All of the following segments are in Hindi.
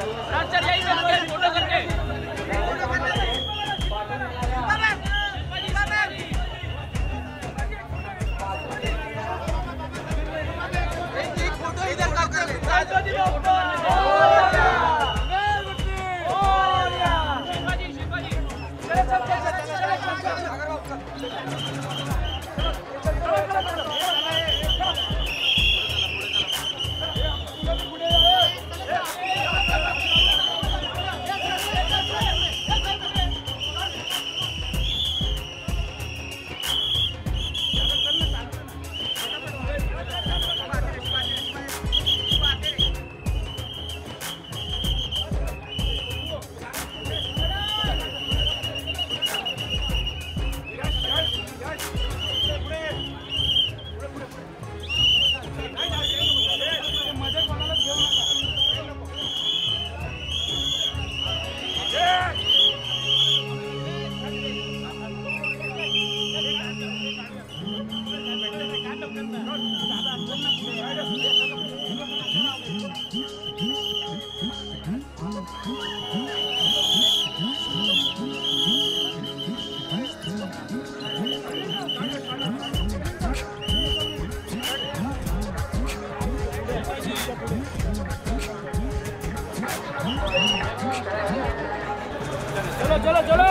चलो चलो चलो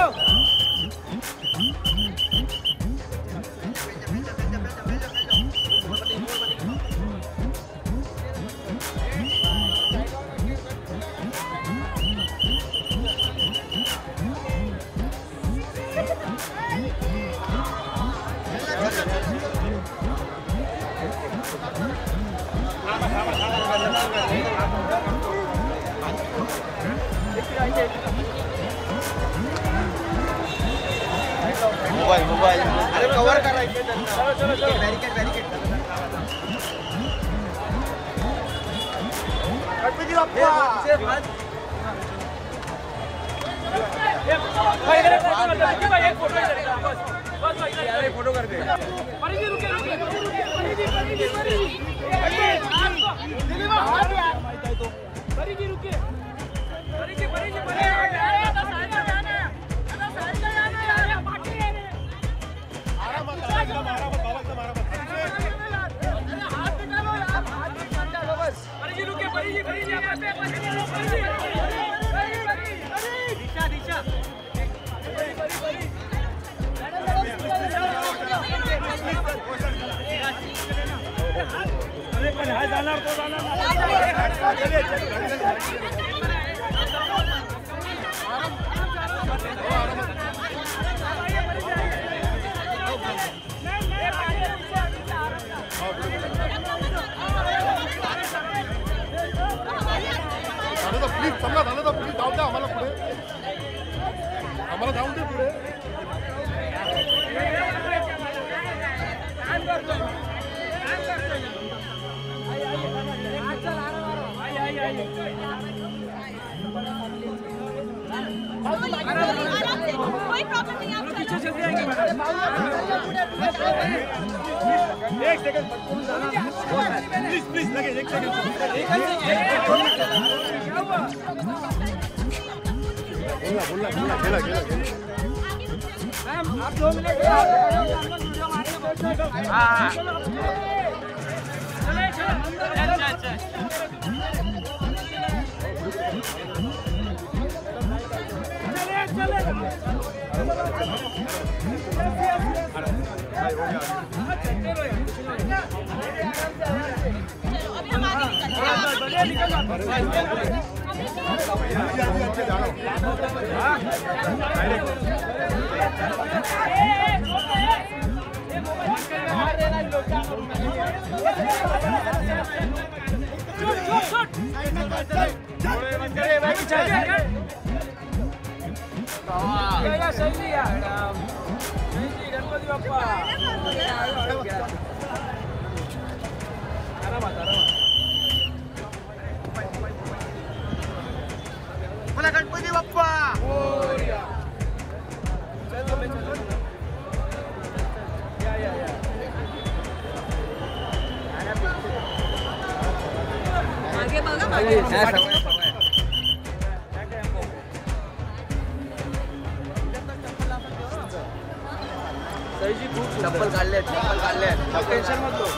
मोबाइल अरे कवर कर रहा है। चलो चलो चलो बैरिकेड बैरिकेड गणपति बाप्पा भाई इधर भाई एक फोटो इधर बस बस भाई यार एक फोटो कर दे। परिजी रुके रुके परिजी रुके परिजी जाणार तो जाणार प्लीज समजा झालं तर प्लीज जाऊ द्या आम्हाला पुढे आम्हाला जाऊन दे पुढे कोई प्रॉब्लम नहीं आप पीछे चल जाएंगे मैडम। एक सेकंड प्लीज प्लीज लगे एक सेकंड बोला खेला मैम आप 2 मिनट हाँ अच्छा सही गणपति बाप्पा बोला गणपति बाप्पा आगे बघा सही जी खूप चप्पल काढले टेन्शन मत लो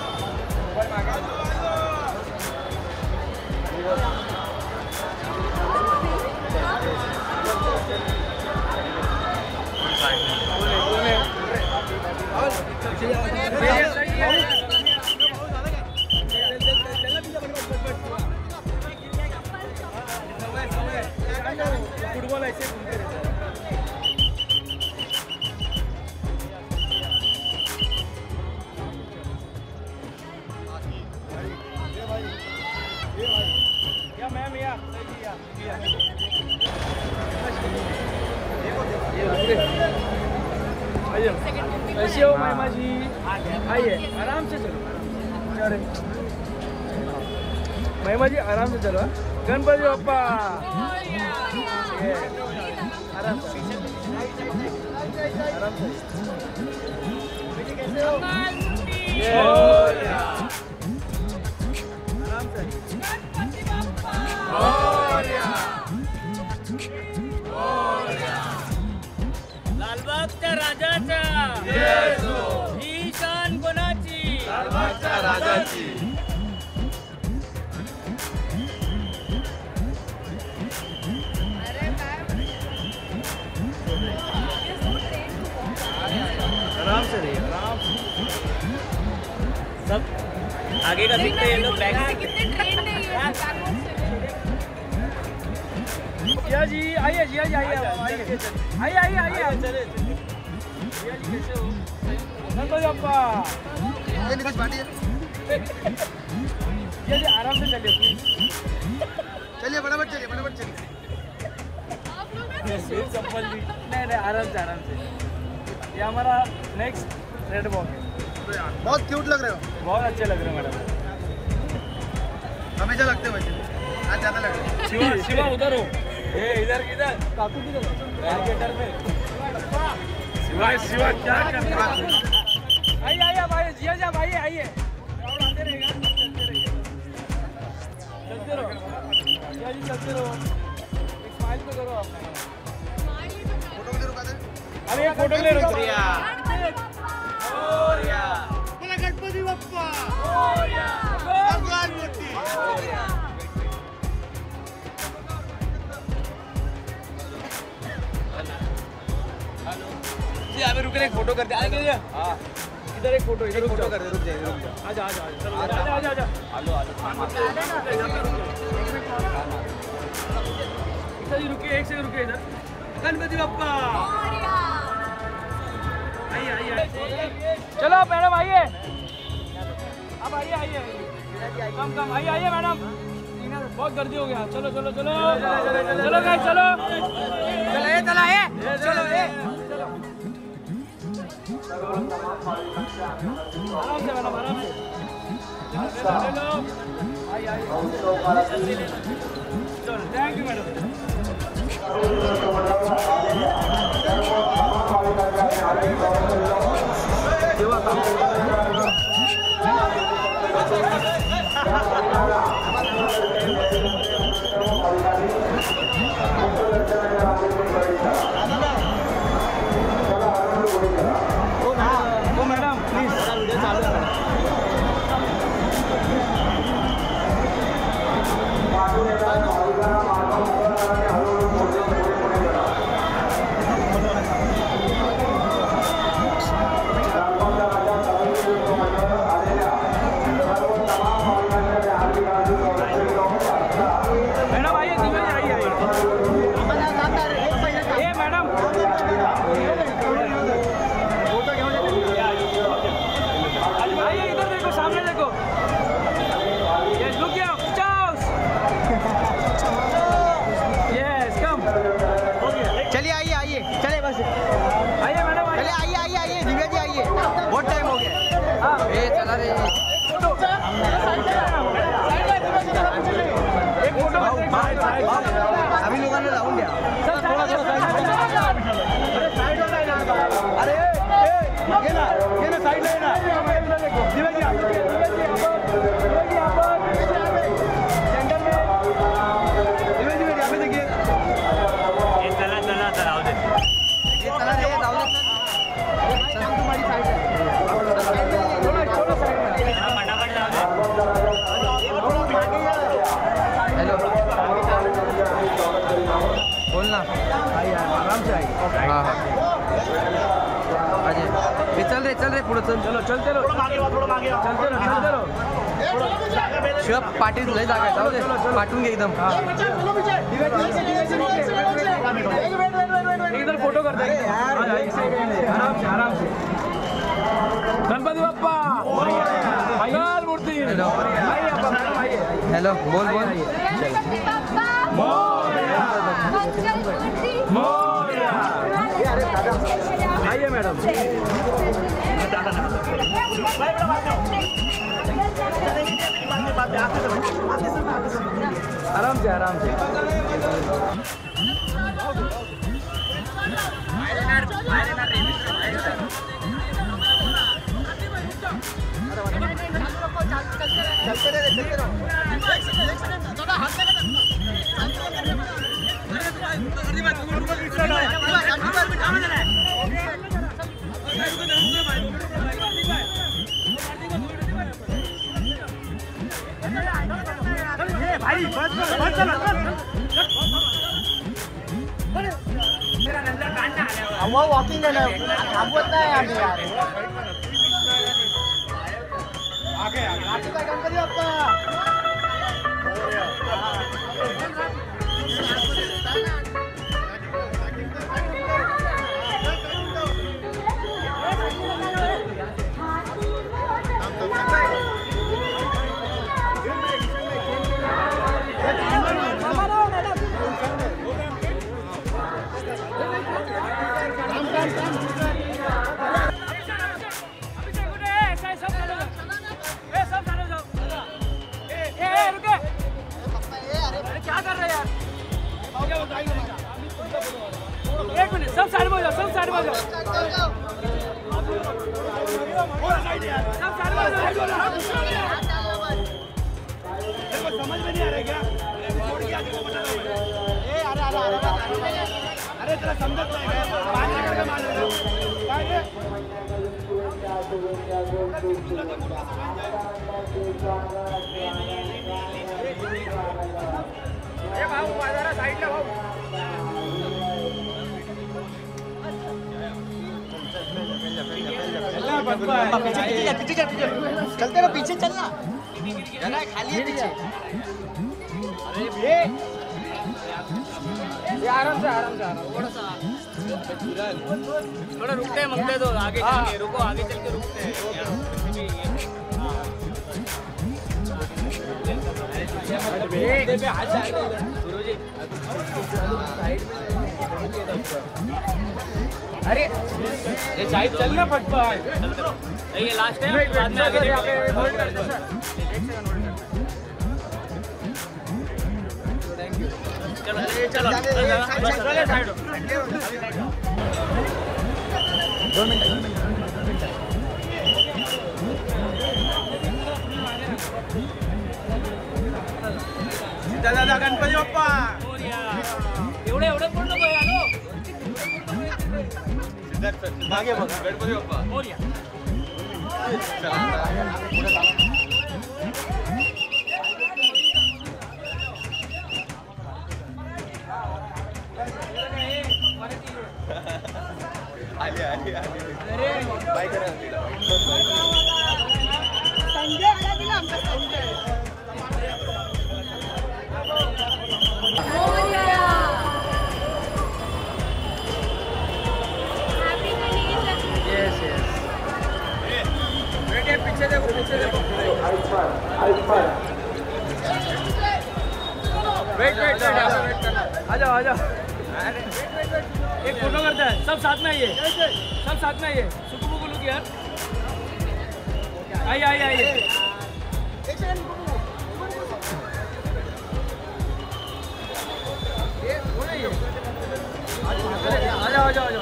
फुटबॉल ऐसे घूमते रहते हैं या मैम या आइए ऐसे हो महिमा जी आइए आराम से चलो अरे महिमा जी आराम से चलो गणपति बप्पा आराम से आराम से लालबागच्या राजाचा ही शान कोणाची लालबागच्या राजाची आराम से रहिए आराम से सब आगे का दिखते हैं लोग बैक कितने ट्रेन नहीं है जिया जी आइए जिया जी आइए आइए आइए आइए चले जिया जी कैसे हो गणपति बप्पा जिया जी आराम से चलिए प्लीज चलिए फटाफट चलिए चप्पल भी नहीं आराम से ये हमारा नेक्स्ट रेड बॉल है बहुत क्यूट लग रहे हो बहुत अच्छे लग रहे हैं मैडम हमेशा लगते हो वैसे आज ज्यादा लग रहे शिवा शिवा उधर हो ए इधर किधर काकू किधर बैरिकेटर में शिवा शिवा क्या कर रहा है आइए आइए भाई जिया जी भाई आइए क्राउड आते रहेगा चलते रहो जिया जी चलते रहो एक स्माइल तो करो आप फोटो के लिए रुका दे अरे एक फोटो ले लो गणपति बप्पा भगवान मूर्ति जी अभी रुक एक फोटो करते आएंगे भैया हाँ इधर एक फोटो इधर फोटो कर दे रुक जाइए आजा आजा आजा आजा आजा आलो आलो इधर रुकिए एक सेकंड रुकिए इधर गणपति बप्पा आइए आइए चलो मैडम आइए अब आइए आइए कम कम आइए आइए मैडम बहुत गर्दी हो गया चलो चलो चलो चलो गाइस चलो चलो ये चलो ये आराम से मैडम आराम से चलो आइए आइए चलो थैंक यू मैडम ओ मैडम प्लीज चालू मैडम आइए दिव्या जी आइए आइए मैडम आइए इधर देखो सामने देखो yes look here Charles yes come चलिए आइए आइए चले बस आइए मैडम चले आइए आइए आइए दिव्या जी आइए बहुत टाइम हो गया हाँ ये चला रहे एक फोटो अभी लोकांना लावून द्या अरे ये ना साइड ले ना दिव्या जी सेंटर में दिव्या जी यहाँ पे देखिए चला चला चला ये चला रहे जाऊ दे तुम्हारी रहे पुढे चल. चलो चलते रहो, चलते रहो. शिवा पाटील लय जागा आहे, जाऊ दे पाठवून घे एकदम. इधर फोटो करते हैं. आराम से. गणपति बाप्पा मंगल मूर्ति. हेलो बोल. आइए मैडम. आराम से. वॉकिंग थांबवत नाही आम्ही यार. गणपती बाप्पा. एक मिनट, सब साइड में जाओ. सब साइड में जाओ. समझ में नहीं आ रहा क्या? अरे तेरा समझत नाही काय? भाऊ बाजारा साईडला भाऊ. पीछे चलते रहो, पीछे चलना. खाली है पीछे. आराम से. थोड़ा रुकते हैं, मंगते दो आगे चल के. रुको, आगे चल के रुकते हैं. अरे ये साइड चलना पड़ता है. ये लास्ट है, बाद में आगे होल्ड कर दो. चलो साइड. 2 मिनट. दादा गणपती बाप्पा. एवढे पूर्ण आलो. मागे बघा गणपती बाप्पा. आली बाय करा तिला. संजय आला दिला आमचा संजय. पीछे देखो. वेट आ जाओ. एक फोटो करते हैं. सब साथ में आइए. सुकू बुकू लुक यार. आइए. आ जाओ.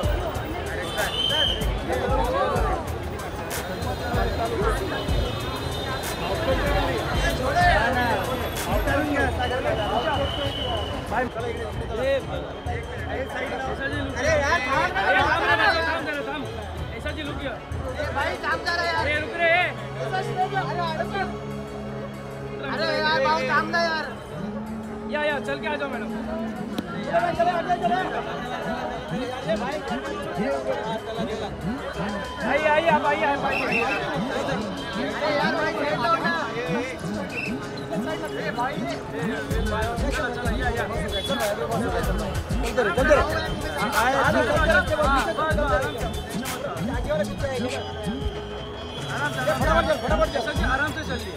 ऐसा जी लुक भाई. काम कर रहा है. रुक रे. अरे यार बहुत काम था यार. या चल के आ जाओ मैडम. आइए आप आइए आराम से चलिए।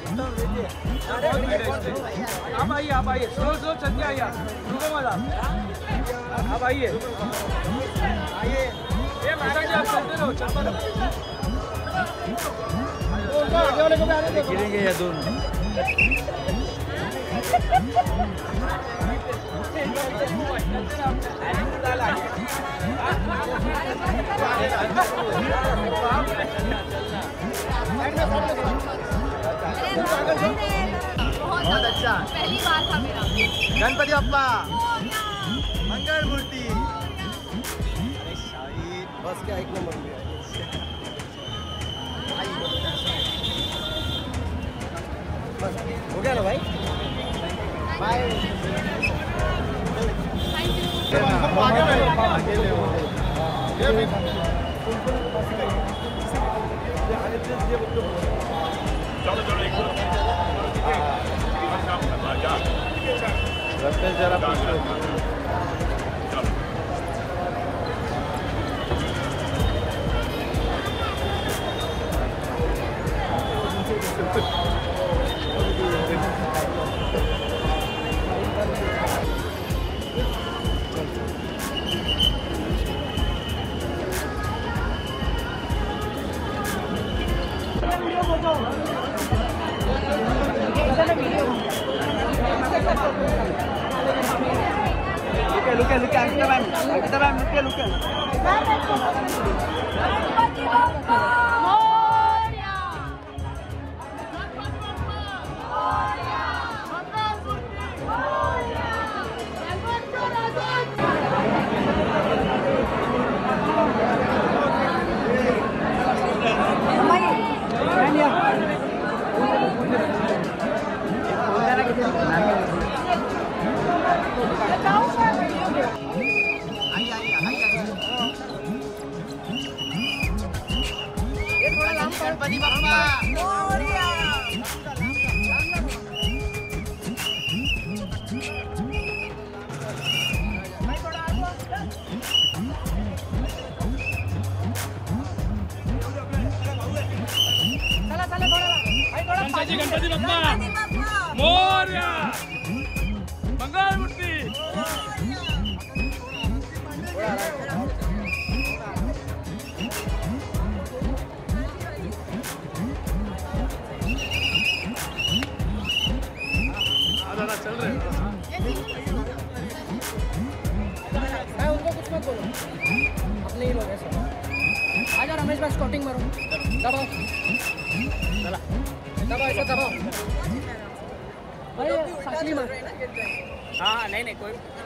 आप आइए स्लो चलते आइए, रुको मत आप आइए। ये मैडम जी आप चलते रहो, चलते रहो। गिरेंगे या दोनों बहुत अच्छा। पहली बार था मेरा। गणपति बप्पा मंगल मूर्ति। बस क्या एक नंबर बस हो गया ना भाई। बाय। रास्ते जरा गणपति बप्पा गणपति बप्पा मोरया मंगल मूर्ति। चल रहे उनको कुछ मत बोलो, अपने ही लोग हैं सब। आजा रमेश भाई स्कॉटिंग मारो, दबाओ ऐसा दबाओ। साइकिल मार। हाँ नहीं कोई